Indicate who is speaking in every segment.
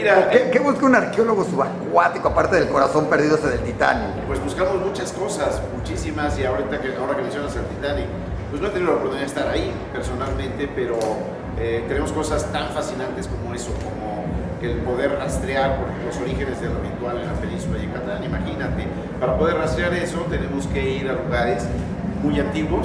Speaker 1: mira,
Speaker 2: ¿Qué busca un arqueólogo subacuático aparte del corazón perdido ese del Titanic?
Speaker 1: pues buscamos muchas cosas, muchísimas, y ahora que mencionas el Titanic, pues no he tenido la oportunidad de estar ahí personalmente, pero tenemos cosas tan fascinantes como eso, como el poder rastrear por ejemplo, los orígenes del ritual en la península de Yucatán. Imagínate, para poder rastrear eso tenemos que ir a lugares muy antiguos,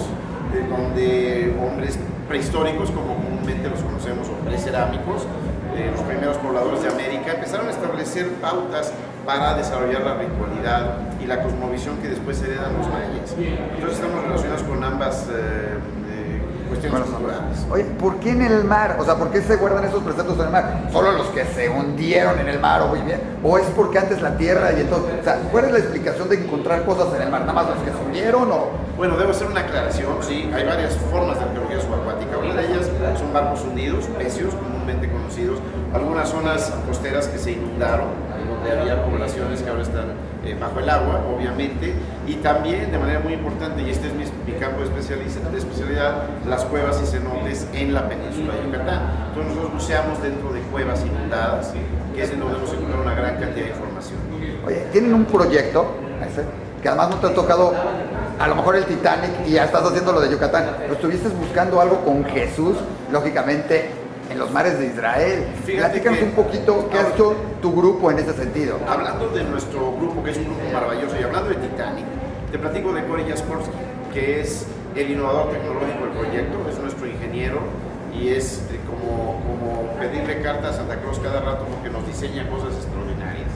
Speaker 1: donde hombres prehistóricos, como comúnmente los conocemos, o precerámicos, los primeros pobladores de América, empezaron a establecer pautas para desarrollar la ritualidad y la cosmovisión que después heredan los mayas. Entonces estamos relacionados con ambas cuestiones culturales.
Speaker 2: Oye, ¿por qué en el mar? O sea, ¿por qué se guardan esos preceptos en el mar? ¿Solo los que se hundieron en el mar o muy bien? ¿O es porque antes la tierra y entonces? O sea, ¿cuál es la explicación de encontrar cosas en el mar? ¿Nada más los que se hundieron o...?
Speaker 1: Bueno, debo hacer una aclaración, sí, hay varias formas de arqueología subacuática. Una de ellas son barcos hundidos, pecios, comúnmente conocidos, algunas zonas costeras que se inundaron, donde había poblaciones que ahora están bajo el agua, obviamente, y también, de manera muy importante, y este es mi campo de especialidad, las cuevas y cenotes en la península de Yucatán. Entonces nosotros buceamos dentro de cuevas inundadas, que es en donde hemos encontrado una gran cantidad de información.
Speaker 2: Oye, tienen un proyecto, que además no te ha tocado a lo mejor el Titanic y ya estás haciendo lo de Yucatán, pero estuviste buscando algo con Jesús, lógicamente, en los mares de Israel. Platícanos un poquito qué ha hecho tu grupo en ese sentido.
Speaker 1: Hablando de nuestro grupo, que es un grupo maravilloso, y hablando de Titanic, te platico de Cory Jaskowski, que es el innovador tecnológico del proyecto, es nuestro ingeniero, y es como pedirle carta a Santa Claus cada rato porque nos diseña cosas extraordinarias.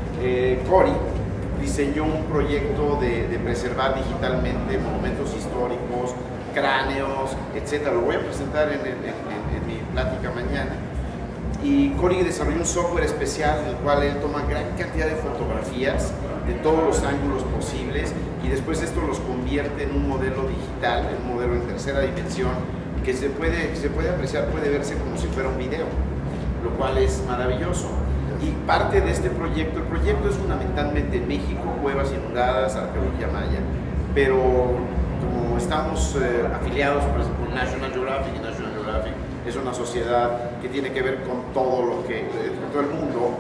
Speaker 1: Cory diseñó un proyecto de preservar digitalmente monumentos históricos, cráneos, etc. Lo voy a presentar en mi plática mañana. Y Cory desarrolló un software especial en el cual él toma gran cantidad de fotografías de todos los ángulos posibles y después esto los convierte en un modelo digital, en un modelo en tercera dimensión que se puede apreciar, puede verse como si fuera un video, lo cual es maravilloso. Y parte de este proyecto, el proyecto es fundamentalmente en México, cuevas inundadas, arqueología maya, pero como estamos afiliados por ejemplo, con National Geographic, y National Geographic es una sociedad que tiene que ver con todo el mundo,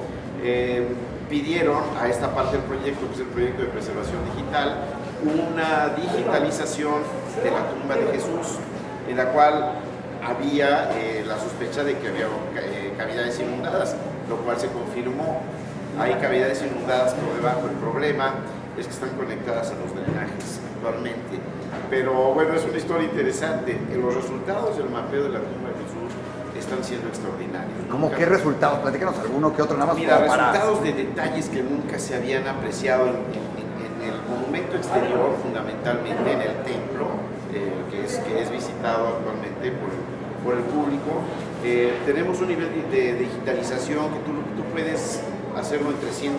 Speaker 1: pidieron a esta parte del proyecto, que es el proyecto de preservación digital, una digitalización de la tumba de Jesús, en la cual había la sospecha de que había cavidades inundadas, lo cual se confirmó. Hay cavidades inundadas por debajo. El problema es que están conectadas a los drenajes actualmente. Pero bueno, es una historia interesante. Los resultados del mapeo de la tumba de Jesús están siendo extraordinarios.
Speaker 2: ¿Cómo qué resultados? Platícanos alguno que otro, nada más.
Speaker 1: Mira, resultados de detalles que nunca se habían apreciado en el monumento exterior, fundamentalmente en el templo, que es visitado actualmente por el público. Tenemos un nivel de digitalización que tú puedes hacerlo en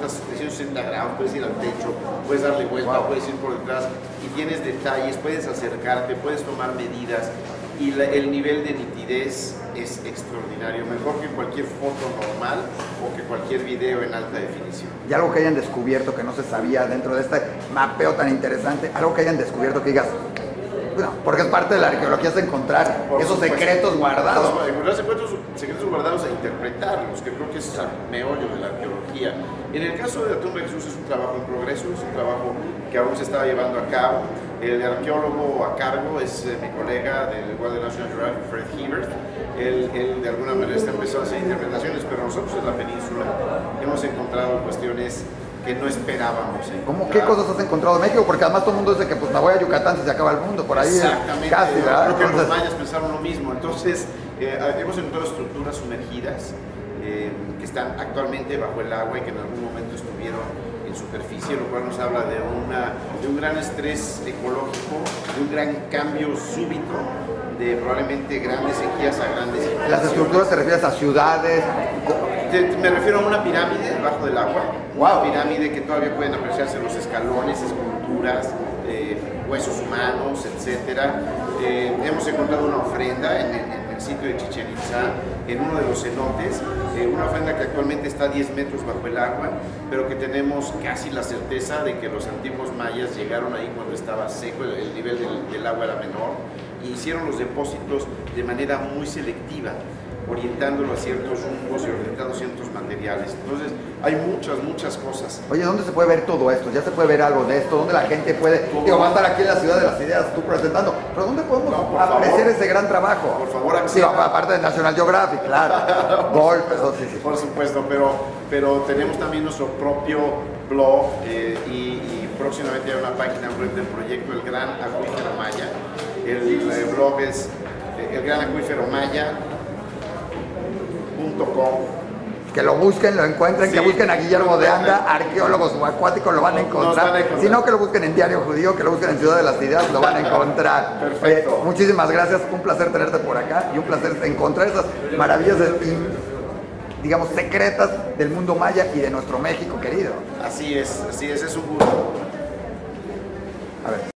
Speaker 1: 360 grados, puedes ir al techo, puedes darle vuelta, puedes ir por detrás y tienes detalles, puedes acercarte, puedes tomar medidas y el nivel de nitidez es extraordinario, mejor que cualquier foto normal o que cualquier video en alta definición.
Speaker 2: Y algo que hayan descubierto que no se sabía dentro de este mapeo tan interesante, algo que hayan descubierto que digas, bueno, porque es parte de la arqueología es encontrar esos secretos guardados.
Speaker 1: Encontrar secretos guardados e interpretarlos, que creo que es el meollo de la arqueología. En el caso de la tumba de Jesús es un trabajo en progreso, es un trabajo que aún se está llevando a cabo. El arqueólogo a cargo es mi colega del igual de National Geographic, Fred Hebert. Él de alguna manera está empezando a hacer interpretaciones, pero nosotros en la península hemos encontrado cuestiones que no esperábamos encontrar.
Speaker 2: ¿Cómo qué cosas has encontrado en México? Porque además todo el mundo dice que pues me voy a Yucatán si se acaba el mundo, por ahí.
Speaker 1: Exactamente,
Speaker 2: casi, ¿verdad?
Speaker 1: Creo que los mayas pensaron lo mismo. Entonces, hemos encontrado estructuras sumergidas que están actualmente bajo el agua y que en algún momento estuvieron en superficie, lo cual nos habla de un gran estrés ecológico, de un gran cambio súbito, de probablemente grandes sequías a grandes inundaciones.
Speaker 2: ¿Las estructuras te refieres a ciudades?
Speaker 1: Me refiero a una pirámide debajo del agua, una pirámide que todavía pueden apreciarse los escalones, esculturas, huesos humanos, etc. Hemos encontrado una ofrenda en el sitio de Chichén Itzá, en uno de los cenotes, una ofrenda que actualmente está a 10 metros bajo el agua, pero que tenemos casi la certeza de que los antiguos mayas llegaron ahí cuando estaba seco, el nivel del agua era menor, y hicieron los depósitos de manera muy selectiva. orientándolo a ciertos rumbos y orientando ciertos materiales. Entonces, hay muchas cosas.
Speaker 2: Oye, ¿dónde se puede ver todo esto? ¿Ya se puede ver algo de esto? ¿Dónde la gente puede...? Digo, va a estar aquí en la Ciudad de las Ideas tú presentando, pero ¿dónde podemos apreciar ese gran trabajo?
Speaker 1: Por favor,
Speaker 2: sí, aparte de National Geographic, claro. Golf, eso sí.
Speaker 1: Por supuesto, pero tenemos también nuestro propio blog y próximamente hay una página web del proyecto El Gran Acuífero Maya. El blog es elgranacuíferomaya.com.
Speaker 2: Que lo busquen, lo encuentren, sí, que busquen a Guillermo de Anda, arqueólogo subacuático, lo van a encontrar. Si no, que lo busquen en Diario Judío, que lo busquen en Ciudad de las Ideas, lo van a encontrar.
Speaker 1: Perfecto.
Speaker 2: Muchísimas gracias, un placer tenerte por acá y un placer encontrar esas maravillas, digamos, secretas del mundo maya y de nuestro México querido.
Speaker 1: Así es un gusto.
Speaker 2: A ver.